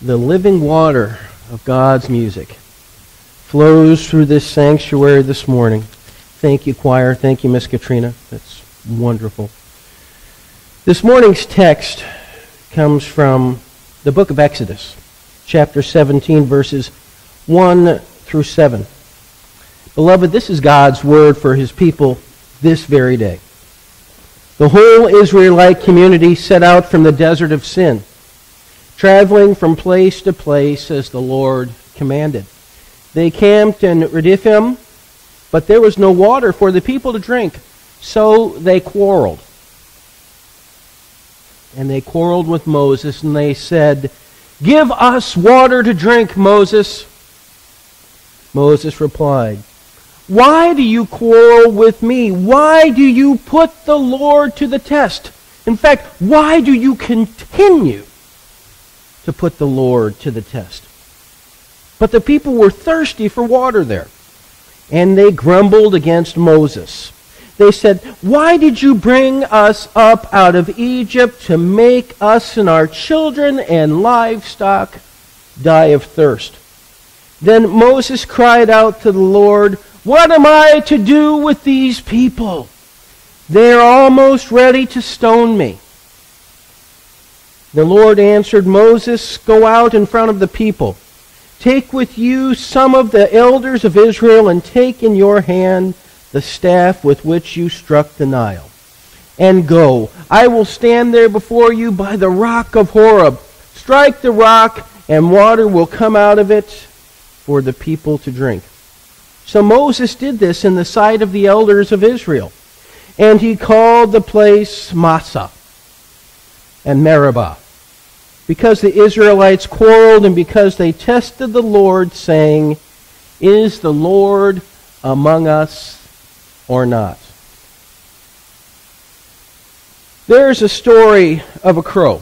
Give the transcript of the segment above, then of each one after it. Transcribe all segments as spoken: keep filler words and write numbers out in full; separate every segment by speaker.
Speaker 1: The living water of God's music flows through this sanctuary this morning. Thank you, choir. Thank you, Miss Katrina. That's wonderful. This morning's text comes from the book of Exodus, chapter seventeen, verses one through seven. Beloved, this is God's word for his people this very day. The whole Israelite community set out from the desert of Sin, traveling from place to place as the Lord commanded. They camped in Rephidim, but there was no water for the people to drink, so they quarreled. And they quarreled with Moses, and they said, "Give us water to drink, Moses." Moses replied, "Why do you quarrel with me? Why do you put the Lord to the test? In fact, why do you continue to put the Lord to the test?" But the people were thirsty for water there, and they grumbled against Moses. They said, "Why did you bring us up out of Egypt to make us and our children and livestock die of thirst?" Then Moses cried out to the Lord, "What am I to do with these people? They are almost ready to stone me." The Lord answered Moses, "Go out in front of the people. Take with you some of the elders of Israel and take in your hand the staff with which you struck the Nile. And go. I will stand there before you by the rock of Horeb. Strike the rock, and water will come out of it for the people to drink." So Moses did this in the sight of the elders of Israel. And he called the place Massah and Meribah, because the Israelites quarreled and because they tested the Lord, saying, "Is the Lord among us or not?" There's a story of a crow.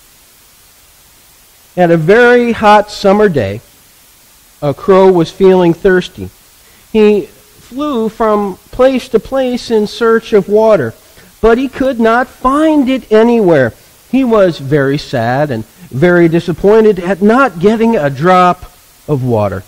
Speaker 1: At a very hot summer day, a crow was feeling thirsty. He flew from place to place in search of water, but he could not find it anywhere. He was very sad and very disappointed at not getting a drop of water.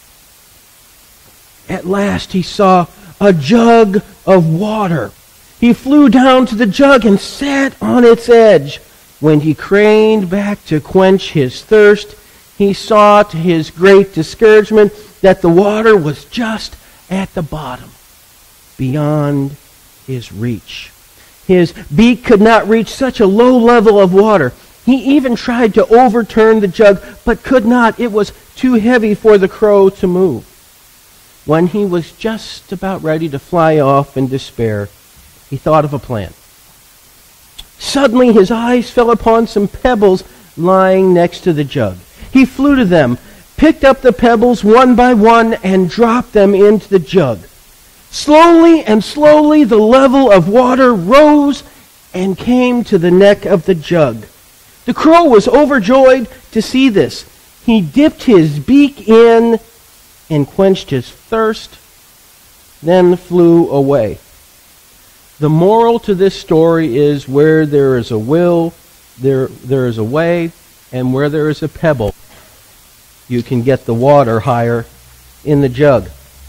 Speaker 1: At last he saw a jug of water. He flew down to the jug and sat on its edge. When he craned back to quench his thirst, he saw to his great discouragement that the water was just at the bottom, beyond his reach. His beak could not reach such a low level of water. He even tried to overturn the jug, but could not. It was too heavy for the crow to move. When he was just about ready to fly off in despair, he thought of a plan. Suddenly his eyes fell upon some pebbles lying next to the jug. He flew to them, picked up the pebbles one by one, and dropped them into the jug. Slowly and slowly the level of water rose and came to the neck of the jug. The crow was overjoyed to see this. He dipped his beak in and quenched his thirst, then flew away. The moral to this story is, where there is a will, there, there is a way, and where there is a pebble, you can get the water higher in the jug.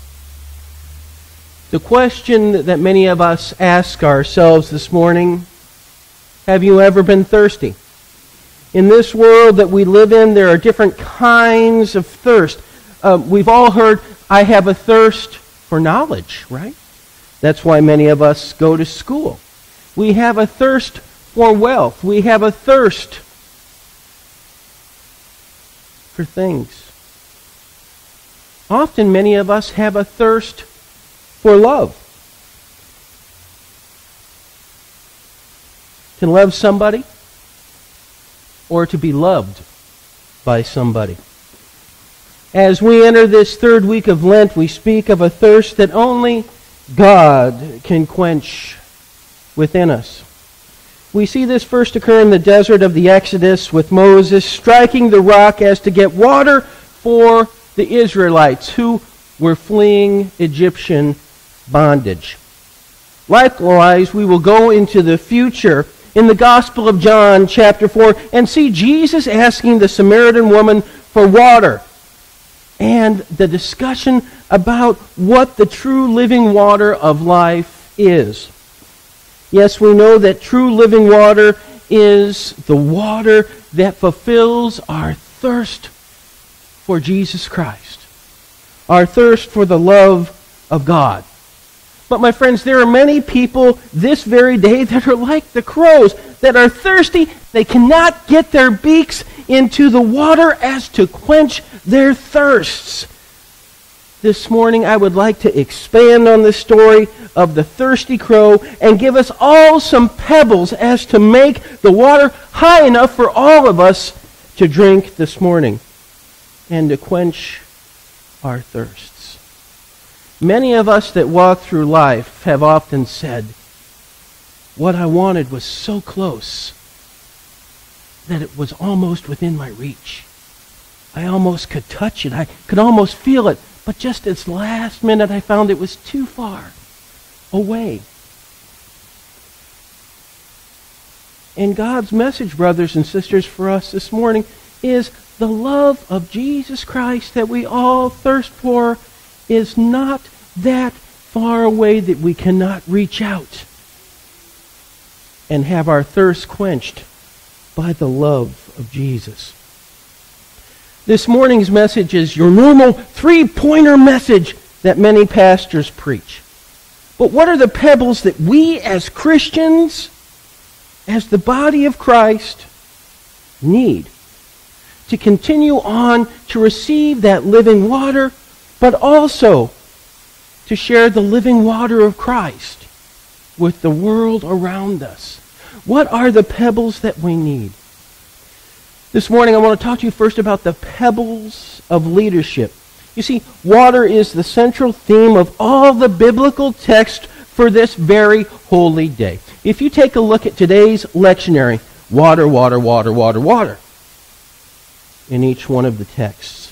Speaker 1: The question that many of us ask ourselves this morning, have you ever been thirsty? In this world that we live in, there are different kinds of thirst. Uh, we've all heard, "I have a thirst for knowledge," right? That's why many of us go to school. We have a thirst for wealth. We have a thirst for things. Often many of us have a thirst for love. To love somebody, or to be loved by somebody. As we enter this third week of Lent, we speak of a thirst that only God can quench within us. We see this first occur in the desert of the Exodus, with Moses striking the rock as to get water for the Israelites who were fleeing Egyptian bondage. Likewise, we will go into the future in the Gospel of John, chapter four, and see Jesus asking the Samaritan woman for water, and the discussion about what the true living water of life is. Yes, we know that true living water is the water that fulfills our thirst for Jesus Christ, our thirst for the love of God. But my friends, there are many people this very day that are like the crows, that are thirsty. They cannot get their beaks into the water as to quench their thirsts. This morning I would like to expand on the story of the thirsty crow and give us all some pebbles as to make the water high enough for all of us to drink this morning and to quench our thirsts. Many of us that walk through life have often said, what I wanted was so close that it was almost within my reach. I almost could touch it. I could almost feel it. But just at the last minute, I found it was too far away. And God's message, brothers and sisters, for us this morning is the love of Jesus Christ that we all thirst for is not that far away that we cannot reach out and have our thirst quenched by the love of Jesus. This morning's message is your normal three-pointer message that many pastors preach. But what are the pebbles that we as Christians, as the body of Christ, need to continue on to receive that living water, but also to share the living water of Christ with the world around us? What are the pebbles that we need? This morning I want to talk to you first about the pebbles of leadership. You see, water is the central theme of all the biblical text for this very holy day. If you take a look at today's lectionary, water, water, water, water, water, in each one of the texts.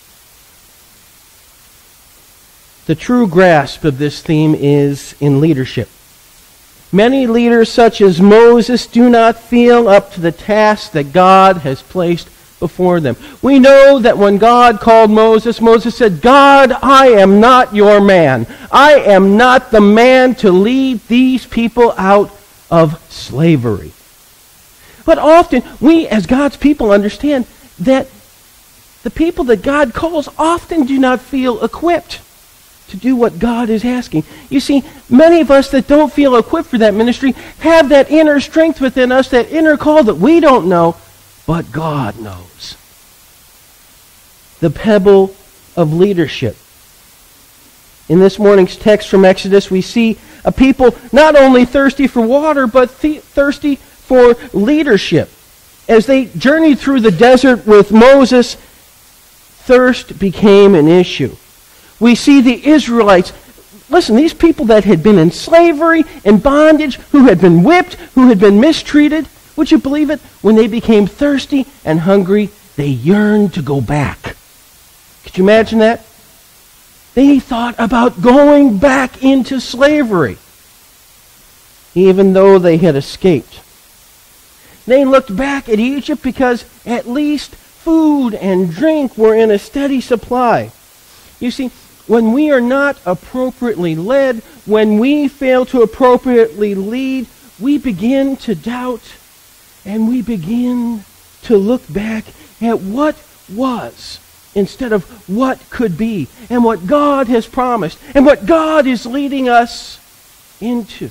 Speaker 1: The true grasp of this theme is in leadership. Many leaders, such as Moses, do not feel up to the task that God has placed before them. We know that when God called Moses, Moses said, God, I am not your man. I am not the man to lead these people out of slavery. But often, we as God's people understand that the people that God calls often do not feel equipped to do what God is asking. You see, many of us that don't feel equipped for that ministry have that inner strength within us, that inner call that we don't know, but God knows. The pebble of leadership. In this morning's text from Exodus, we see a people not only thirsty for water, but th- thirsty for leadership. As they journeyed through the desert with Moses, thirst became an issue. We see the Israelites, listen, these people that had been in slavery and bondage, who had been whipped, who had been mistreated, would you believe it? When they became thirsty and hungry, they yearned to go back. Could you imagine that? They thought about going back into slavery, even though they had escaped. They looked back at Egypt because at least food and drink were in a steady supply. You see, when we are not appropriately led, when we fail to appropriately lead, we begin to doubt and we begin to look back at what was instead of what could be and what God has promised and what God is leading us into.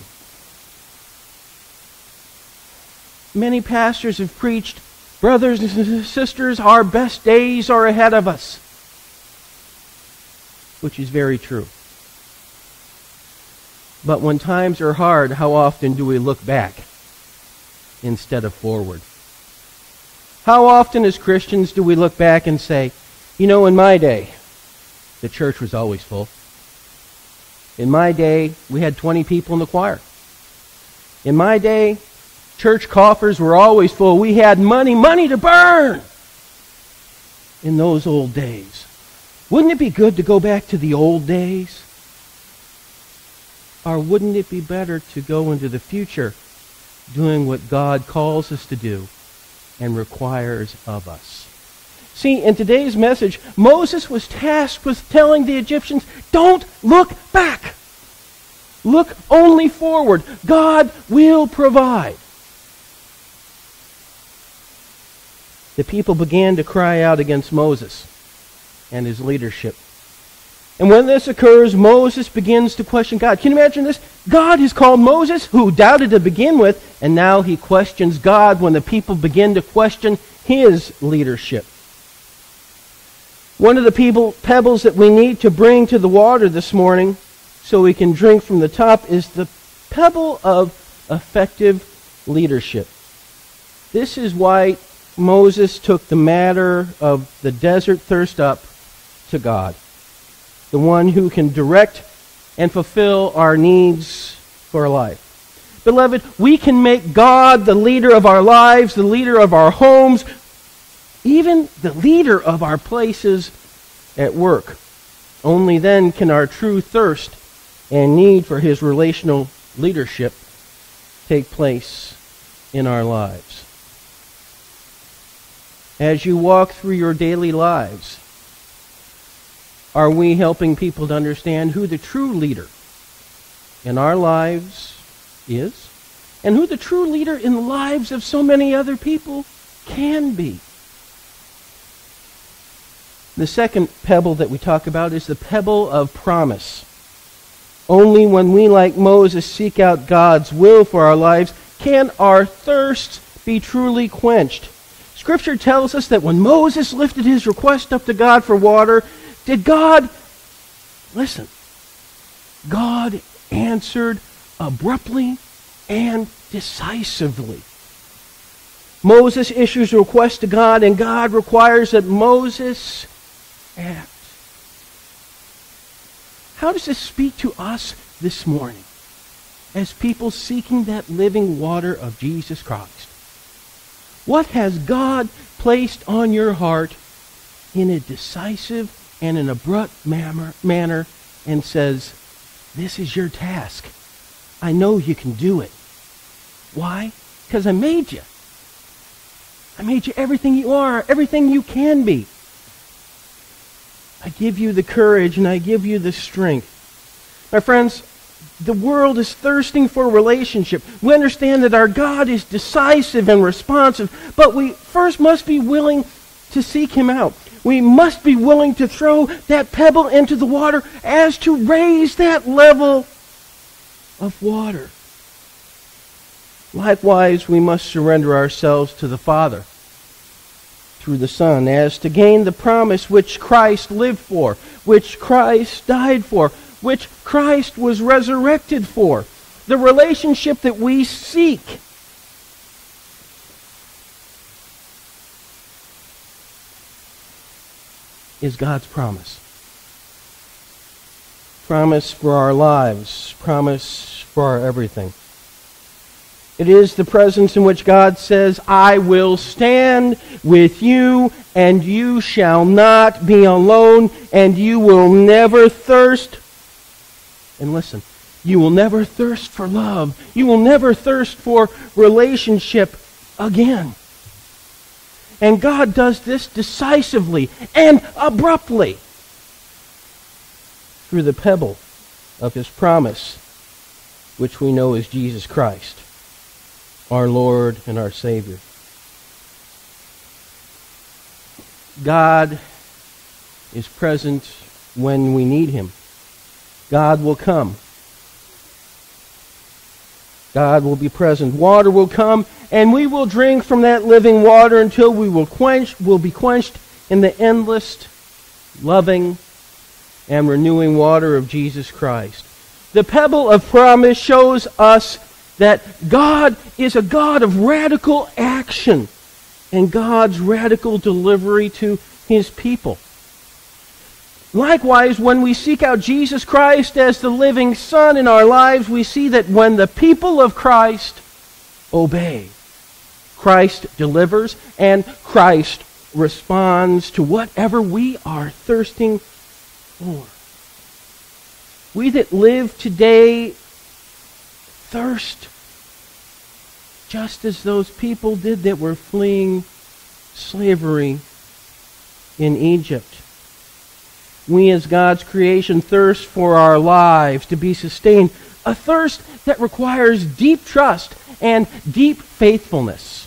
Speaker 1: Many pastors have preached, brothers and sisters, our best days are ahead of us, which is very true. But when times are hard, how often do we look back instead of forward? How often as Christians do we look back and say, you know, in my day, the church was always full. In my day, we had twenty people in the choir. In my day, church coffers were always full. We had money, money to burn in those old days. Wouldn't it be good to go back to the old days? Or wouldn't it be better to go into the future doing what God calls us to do and requires of us. See, in today's message, Moses was tasked with telling the Egyptians, don't look back. Look only forward. God will provide. The people began to cry out against Moses and his leadership. And when this occurs, Moses begins to question God. Can you imagine this? God has called Moses, who doubted to begin with, and now he questions God when the people begin to question his leadership. One of the people, pebbles that we need to bring to the water this morning so we can drink from the top is the pebble of effective leadership. This is why Moses took the matter of the desert thirst up to God, the one who can direct and fulfill our needs for life. Beloved, we can make God the leader of our lives, the leader of our homes, even the leader of our places at work. Only then can our true thirst and need for his relational leadership take place in our lives. As you walk through your daily lives, are we helping people to understand who the true leader in our lives is, and who the true leader in the lives of so many other people can be? The second pebble that we talk about is the pebble of promise. Only when we, like Moses, seek out God's will for our lives can our thirsts be truly quenched. Scripture tells us that when Moses lifted his request up to God for water, did God, listen, God answered abruptly and decisively. Moses issues a request to God, and God requires that Moses act. How does this speak to us this morning as people seeking that living water of Jesus Christ? What has God placed on your heart in a decisive and an abrupt manner and says, this is your task. I know you can do it. Why? Because I made you. I made you everything you are, everything you can be. I give you the courage and I give you the strength. My friends, the world is thirsting for a relationship. We understand that our God is decisive and responsive, but we first must be willing to seek him out. We must be willing to throw that pebble into the water as to raise that level of water. Likewise, we must surrender ourselves to the Father through the Son as to gain the promise which Christ lived for, which Christ died for, which Christ was resurrected for. The relationship that we seek is God's promise. Promise for our lives, promise for our everything. It is the presence in which God says, I will stand with you, and you shall not be alone, and you will never thirst. And listen, you will never thirst for love. You will never thirst for relationship again. And God does this decisively and abruptly through the pebble of his promise, which we know is Jesus Christ, our Lord and our Savior. God is present when we need him. God will come. God will be present. Water will come, and we will drink from that living water until we will quench, will be quenched in the endless, loving, and renewing water of Jesus Christ. The pebble of promise shows us that God is a God of radical action and God's radical delivery to his people. Likewise, when we seek out Jesus Christ as the living Son in our lives, we see that when the people of Christ obey, Christ delivers, and Christ responds to whatever we are thirsting for. We that live today thirst just as those people did that were fleeing slavery in Egypt. We as God's creation thirst for our lives to be sustained, a thirst that requires deep trust and deep faithfulness.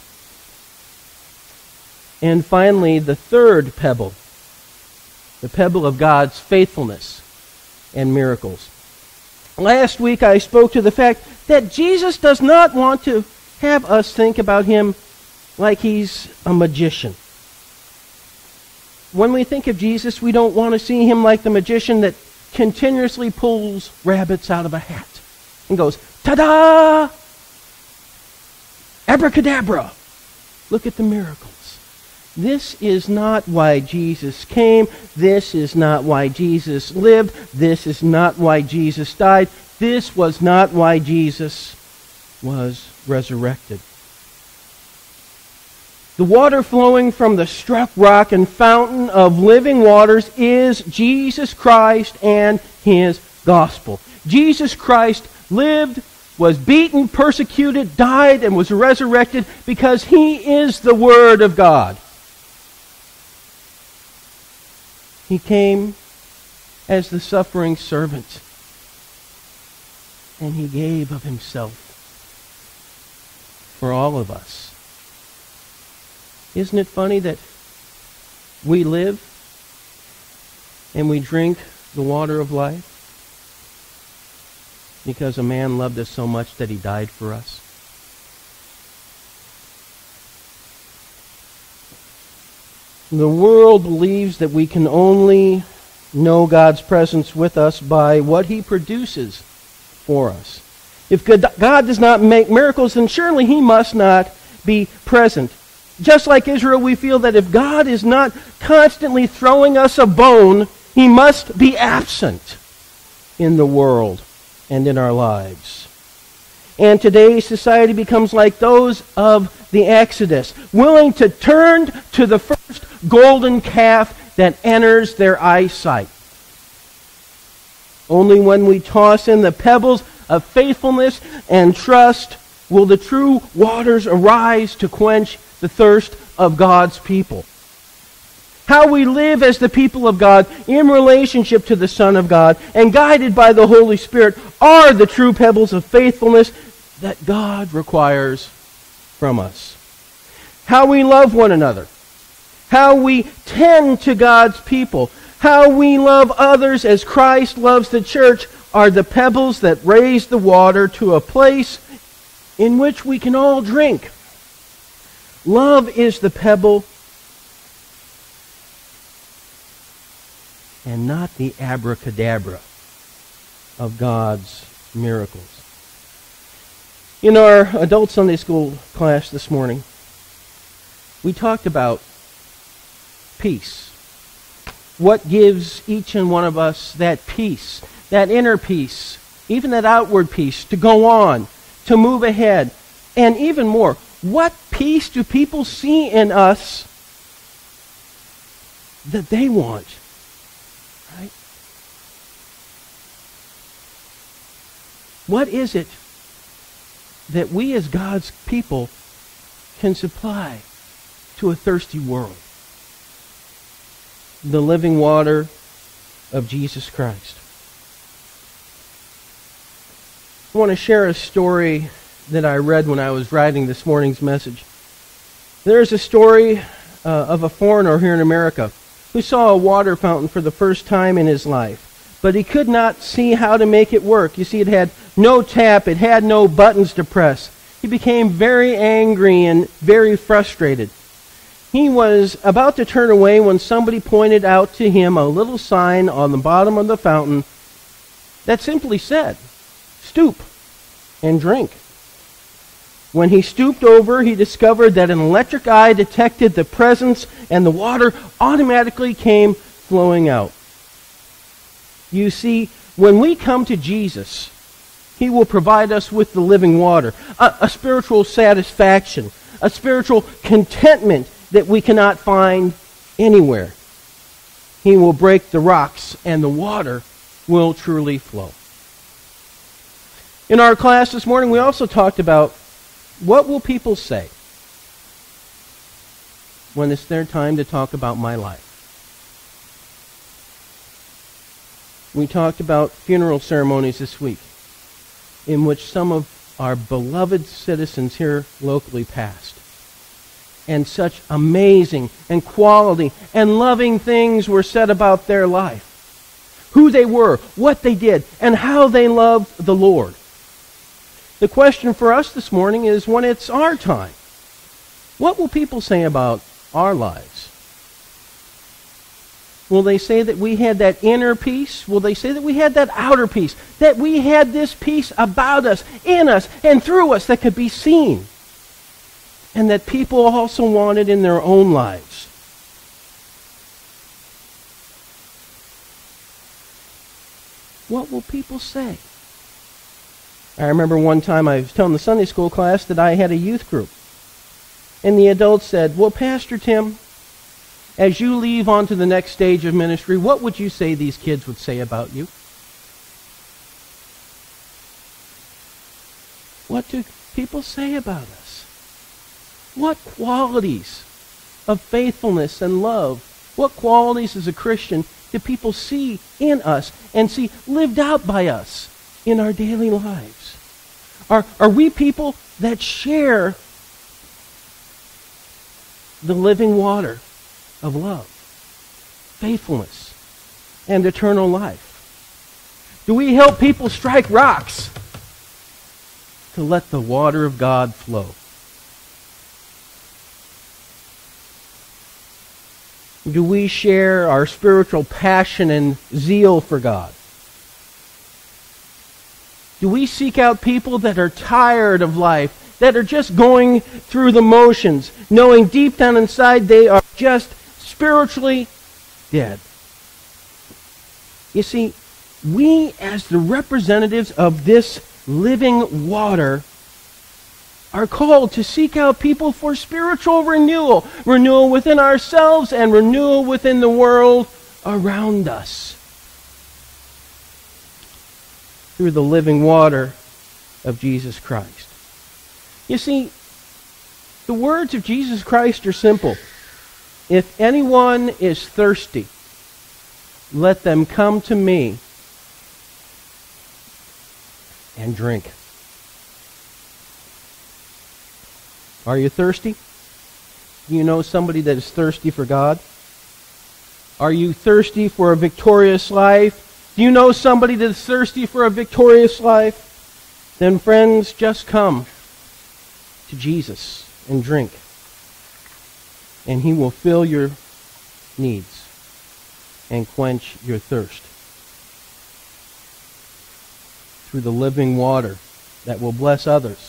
Speaker 1: And finally, the third pebble, the pebble of God's faithfulness and miracles. Last week I spoke to the fact that Jesus does not want to have us think about him like he's a magician. When we think of Jesus, we don't want to see him like the magician that continuously pulls rabbits out of a hat and goes, ta-da! Abracadabra! Look at the miracles. This is not why Jesus came. This is not why Jesus lived. This is not why Jesus died. This was not why Jesus was resurrected. The water flowing from the struck rock and fountain of living waters is Jesus Christ and his gospel. Jesus Christ lived, was beaten, persecuted, died, and was resurrected because he is the Word of God. He came as the suffering servant, and he gave of himself for all of us. Isn't it funny that we live and we drink the water of life because a man loved us so much that he died for us? The world believes that we can only know God's presence with us by what he produces for us. If God does not make miracles, then surely he must not be present. Just like Israel, we feel that if God is not constantly throwing us a bone, he must be absent in the world and in our lives. And today's society becomes like those of the Exodus, willing to turn to the first golden calf that enters their eyesight. Only when we toss in the pebbles of faithfulness and trust will the true waters arise to quench the thirst of God's people. How we live as the people of God in relationship to the Son of God and guided by the Holy Spirit are the true pebbles of faithfulness that God requires from us. How we love one another, how we tend to God's people, how we love others as Christ loves the church are the pebbles that raise the water to a place in which we can all drink. Love is the pebble and not the abracadabra of God's miracles. In our adult Sunday school class this morning, we talked about peace. What gives each and one of us that peace, that inner peace, even that outward peace to go on, to move ahead, and even more, what peace do people see in us that they want? Right? What is it that we as God's people can supply to a thirsty world? The living water of Jesus Christ. I want to share a story that I read when I was writing this morning's message. There's a story uh, of a foreigner here in America who saw a water fountain for the first time in his life, but he could not see how to make it work. You see, it had no tap, it had no buttons to press. He became very angry and very frustrated. He was about to turn away when somebody pointed out to him a little sign on the bottom of the fountain that simply said, "Stoop and drink." When he stooped over, he discovered that an electric eye detected the presence and the water automatically came flowing out. You see, when we come to Jesus, he will provide us with the living water, a, a spiritual satisfaction, a spiritual contentment that we cannot find anywhere. He will break the rocks and the water will truly flow. In our class this morning, we also talked about What will people say when it's their time to talk about my life? We talked about funeral ceremonies this week, in which some of our beloved citizens here locally passed. And such amazing and quality and loving things were said about their life. Who they were, what they did, and how they loved the Lord. The question for us this morning is, when it's our time, what will people say about our lives? Will they say that we had that inner peace? Will they say that we had that outer peace? That we had this peace about us, in us, and through us that could be seen? And that people also wanted in their own lives? What will people say? I remember one time I was telling the Sunday school class that I had a youth group. And the adults said, well, Pastor Tim, as you leave on to the next stage of ministry, what would you say these kids would say about you? What do people say about us? What qualities of faithfulness and love, what qualities as a Christian do people see in us and see lived out by us in our daily lives? Are, are we people that share the living water of love, faithfulness, and eternal life? Do we help people strike rocks to let the water of God flow? Do we share our spiritual passion and zeal for God? Do we seek out people that are tired of life, that are just going through the motions, knowing deep down inside they are just spiritually dead? You see, we as the representatives of this living water are called to seek out people for spiritual renewal, renewal within ourselves and renewal within the world around us, through the living water of Jesus Christ. You see, the words of Jesus Christ are simple. If anyone is thirsty, let them come to me and drink. Are you thirsty? Do you know somebody that is thirsty for God? Are you thirsty for a victorious life? Do you know somebody that is thirsty for a victorious life? Then, friends, just come to Jesus and drink, and He will fill your needs and quench your thirst through the living water that will bless others.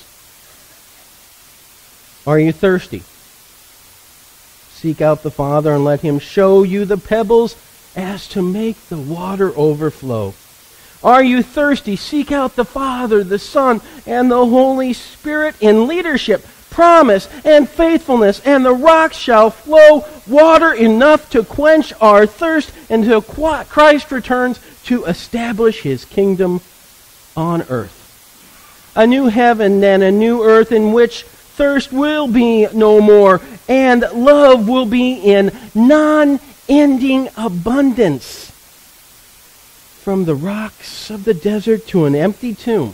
Speaker 1: Are you thirsty? Seek out the Father and let Him show you the pebbles as to make the water overflow. Are you thirsty? Seek out the Father, the Son, and the Holy Spirit in leadership, promise, and faithfulness, and the rocks shall flow water enough to quench our thirst until Christ returns to establish His kingdom on earth. A new heaven and a new earth in which thirst will be no more, and love will be in non-ending abundance. From the rocks of the desert to an empty tomb,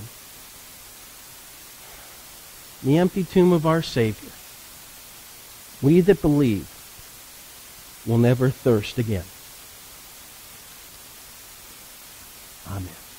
Speaker 1: the empty tomb of our Savior, we that believe will never thirst again. Amen.